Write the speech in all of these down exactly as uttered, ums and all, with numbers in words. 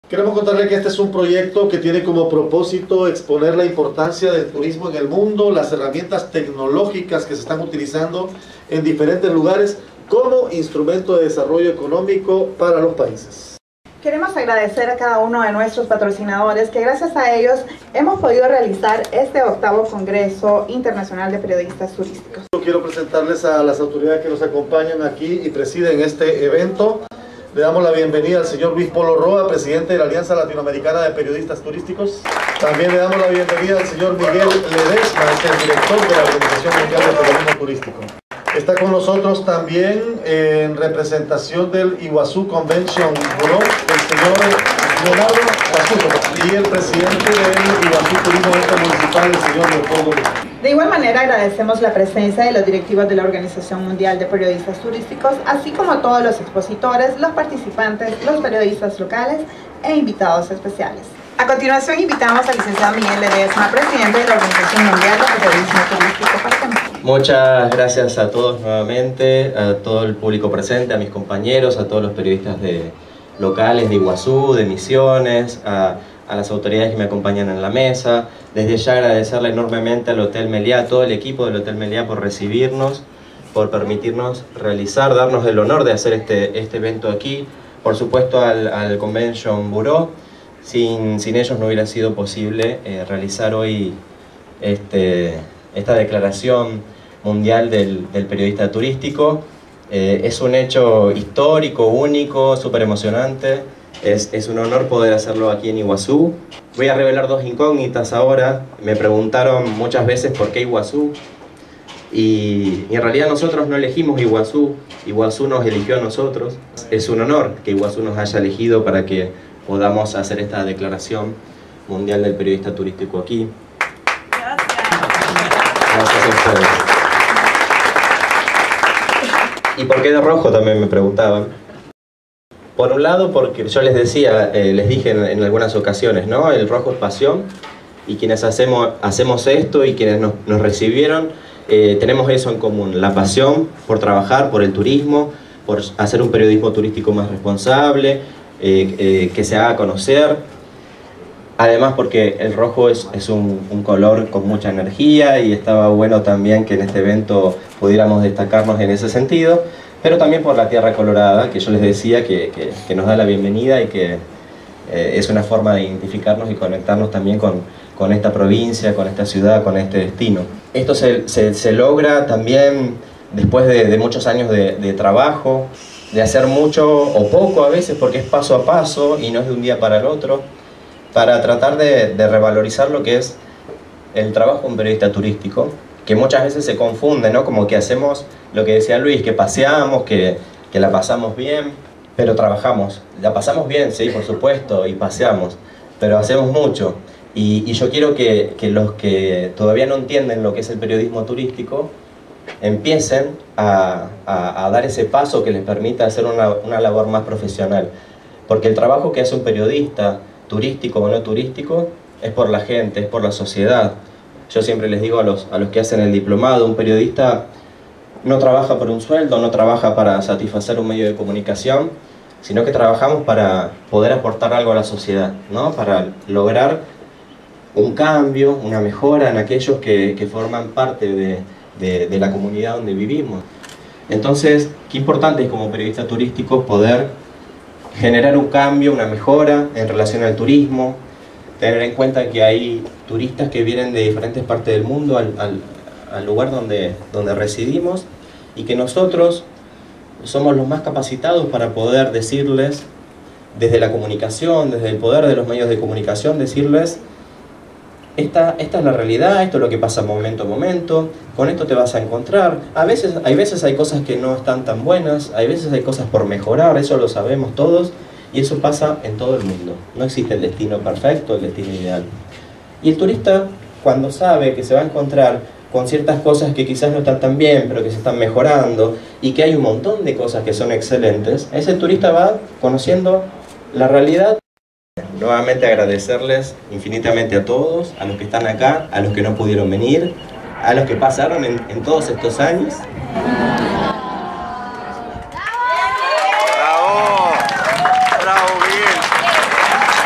Queremos contarle que este es un proyecto que tiene como propósito exponer la importancia del turismo en el mundo, las herramientas tecnológicas que se están utilizando en diferentes lugares como instrumento de desarrollo económico para los países. Queremos agradecer a cada uno de nuestros patrocinadores que gracias a ellos hemos podido realizar este octavo Congreso Internacional de Periodistas Turísticos. Quiero presentarles a las autoridades que nos acompañan aquí y presiden este evento. Le damos la bienvenida al señor Luis Polo Roa, presidente de la Alianza Latinoamericana de Periodistas Turísticos. También le damos la bienvenida al señor Miguel Ledesma, el director de la Organización Mundial de Periodismo Turístico. Está con nosotros también en representación del Iguazú Convention Bureau, el señor Leonardo Pasuto, y el presidente del Iguazú Turismo Municipal, el señor Leopoldo. De igual manera agradecemos la presencia de los directivos de la Organización Mundial de Periodistas Turísticos, así como todos los expositores, los participantes, los periodistas locales e invitados especiales. A continuación invitamos al licenciado Miguel Ledesma, presidente de la Organización Mundial de Periodismo Turístico, para que... Muchas gracias a todos nuevamente, a todo el público presente, a mis compañeros, a todos los periodistas de, locales de Iguazú, de Misiones, a, a las autoridades que me acompañan en la mesa. Desde ya agradecerle enormemente al Hotel Meliá, a todo el equipo del Hotel Meliá por recibirnos, por permitirnos realizar, darnos el honor de hacer este, este evento aquí. Por supuesto al, al Convention Bureau, sin, sin ellos no hubiera sido posible eh, realizar hoy este, esta declaración mundial del, del periodista turístico. Eh, es un hecho histórico, único, súper emocionante. Es, es un honor poder hacerlo aquí en Iguazú. Voy a revelar dos incógnitas ahora. Me preguntaron muchas veces por qué Iguazú. Y, y en realidad nosotros no elegimos Iguazú. Iguazú nos eligió a nosotros. Es un honor que Iguazú nos haya elegido para que podamos hacer esta declaración mundial del periodista turístico aquí. Gracias a ustedes. ¿Y por qué de rojo? También me preguntaban. Por un lado, porque yo les decía, eh, les dije en, en algunas ocasiones, ¿no? El rojo es pasión, y quienes hacemos, hacemos esto y quienes nos, nos recibieron, eh, tenemos eso en común, la pasión por trabajar, por el turismo, por hacer un periodismo turístico más responsable, eh, eh, que se haga conocer. Además porque el rojo es, es un, un color con mucha energía y estaba bueno también que en este evento pudiéramos destacarnos en ese sentido, pero también por la tierra colorada, que yo les decía que, que, que nos da la bienvenida y que eh, es una forma de identificarnos y conectarnos también con, con esta provincia, con esta ciudad, con este destino. Esto se, se, se logra también después de, de muchos años de, de trabajo, de hacer mucho o poco a veces, porque es paso a paso y no es de un día para el otro, para tratar de, de revalorizar lo que es el trabajo de un periodista turístico, que muchas veces se confunde, ¿no? Como que hacemos lo que decía Luis, que paseamos, que, que la pasamos bien, pero trabajamos. La pasamos bien, sí, por supuesto, y paseamos, pero hacemos mucho. Y, y yo quiero que, que los que todavía no entienden lo que es el periodismo turístico empiecen a, a, a dar ese paso que les permita hacer una, una labor más profesional. Porque el trabajo que hace un periodista, turístico o no turístico, es por la gente, es por la sociedad. Yo siempre les digo a los, a los que hacen el diplomado, un periodista no trabaja por un sueldo, no trabaja para satisfacer un medio de comunicación, sino que trabajamos para poder aportar algo a la sociedad, ¿no? Para lograr un cambio, una mejora en aquellos que, que forman parte de, de, de la comunidad donde vivimos. Entonces, qué importante es como periodista turístico poder generar un cambio, una mejora en relación al turismo, tener en cuenta que hay turistas que vienen de diferentes partes del mundo al, al, al lugar donde, donde residimos, y que nosotros somos los más capacitados para poder decirles, desde la comunicación, desde el poder de los medios de comunicación, decirles esta, esta es la realidad, esto es lo que pasa momento a momento, con esto te vas a encontrar. A veces, hay veces hay cosas que no están tan buenas, hay veces hay cosas por mejorar, eso lo sabemos todos, y eso pasa en todo el mundo. No existe el destino perfecto, el destino ideal. Y el turista, cuando sabe que se va a encontrar con ciertas cosas que quizás no están tan bien, pero que se están mejorando, y que hay un montón de cosas que son excelentes, ese turista va conociendo la realidad. Nuevamente agradecerles infinitamente a todos, a los que están acá, a los que no pudieron venir, a los que pasaron en, en todos estos años. ¡Bravo! ¡Bravo, Miguel!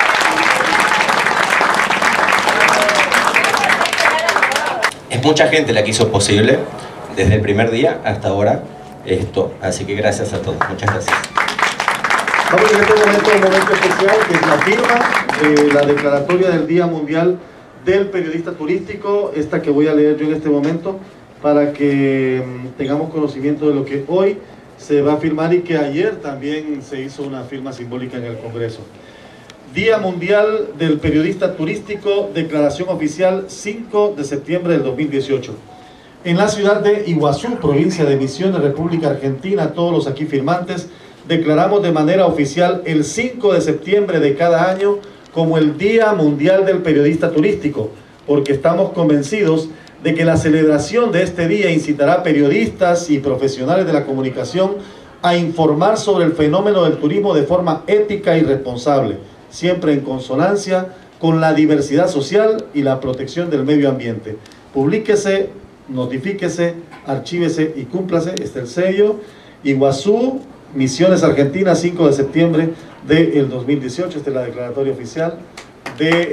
mucha gente la que hizo posible desde el primer día hasta ahora esto. Así que gracias a todos. Muchas gracias. Vamos en este momento a un momento especial, que es la firma de la declaratoria del Día Mundial del Periodista Turístico, esta que voy a leer yo en este momento, para que tengamos conocimiento de lo que hoy se va a firmar y que ayer también se hizo una firma simbólica en el Congreso. Día Mundial del Periodista Turístico, declaración oficial cinco de septiembre del dos mil dieciocho. En la ciudad de Iguazú, provincia de Misiones, República Argentina, todos los aquí firmantes declaramos de manera oficial el cinco de septiembre de cada año como el Día Mundial del Periodista Turístico, porque estamos convencidos de que la celebración de este día incitará a periodistas y profesionales de la comunicación a informar sobre el fenómeno del turismo de forma ética y responsable, siempre en consonancia con la diversidad social y la protección del medio ambiente. Publíquese, notifíquese, archívese y cúmplase. Este es el sello. Iguazú, Misiones, Argentina, cinco de septiembre del dos mil dieciocho. Esta es la declaratoria oficial de...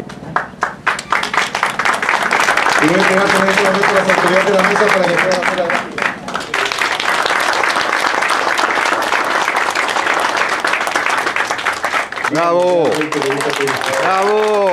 Y voy a entregar en este momento las autoridades de la mesa para que puedan hacer la... ¡Bravo! ¡Bravo!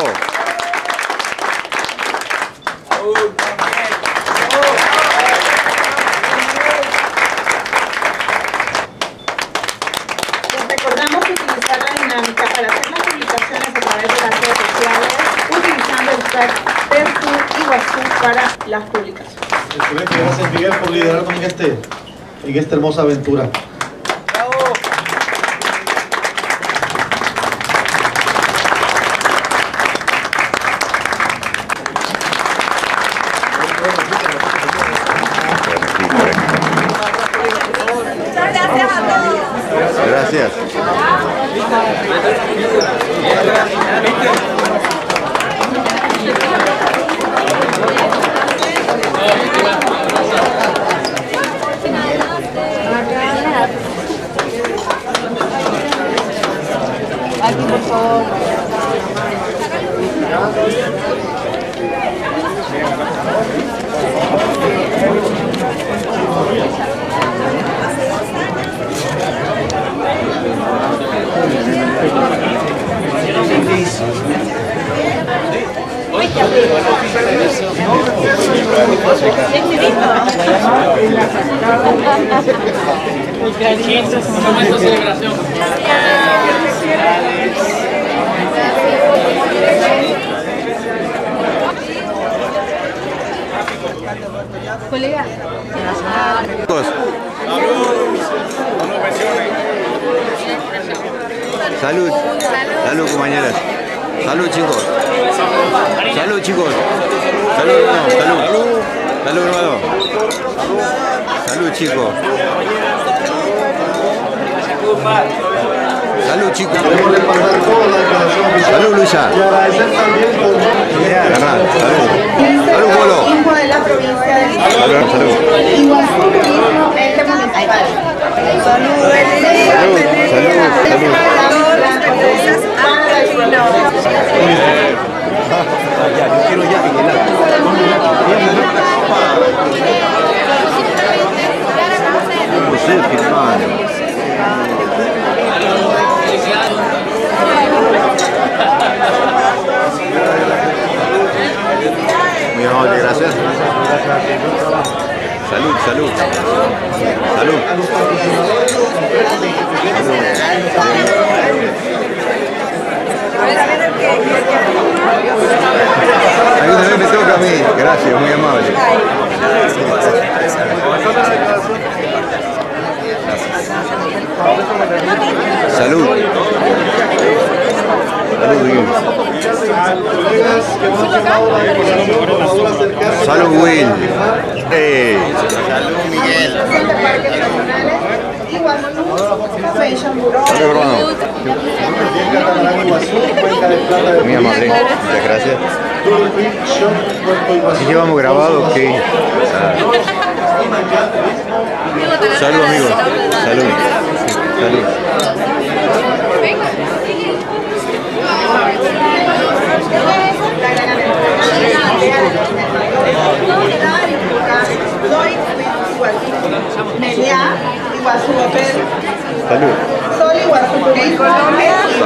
Recordamos utilizar la dinámica para hacer las publicaciones a través de las redes sociales, utilizando el tag Pertu Iguazú para las publicaciones. Excelente, gracias Miguel por liderarnos en, este, en esta hermosa aventura. Gracias. Aquí, por favor. Momento de celebración. Colega. Chicos. Salud. Salud, compañeras. Salud, chicos. Salud, chicos. Salud, hermano. Salud. Salud, hermano. Salud, chicos. Salud, chicos. Debemos respaldar toda la declaración oficial. Salud, Luisa. Y agradecer también por... Salud. Salud, Polo. Turismo de la provincia de Salud, salud. Iguazú Turismo, ente municipal. Salud, salud, Ya, yo quiero ya en el acto. No sé, firmando. Muy amable, gracias. Salud, salud. Salud. Ayúdame, me toca a mí. Gracias, muy amable. Salud. Salud, Will. Salud, Will. Eh. Salud, Miguel. Salud, hermano. Muy amable. Muchas gracias. ¿Sí llevamos grabado? Ok. Ah. Salud, amigos. Salud. Salud. Venga.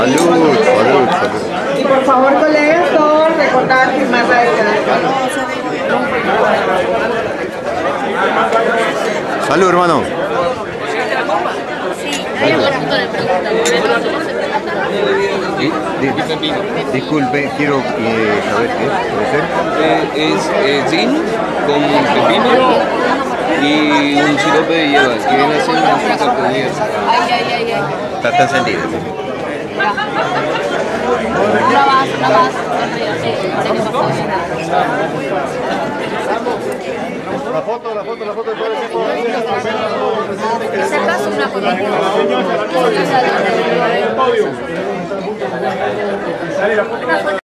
Salud, salud, salud. Y por favor, colegas, todos recordar firmar la declaración. Salud, hermano. Di- di- Disculpe, quiero eh, saber qué es, ¿puede ser? Eh, es eh, gin con pepino y un sirope de hierba que viene a ser una fruta con hierba. Ay, ay, ay, ay. Está, está encendido. Una más, una más. Sí, parece que pasó bien. La foto, la foto, la foto de todo el equipo. Si acaso una política. Señor,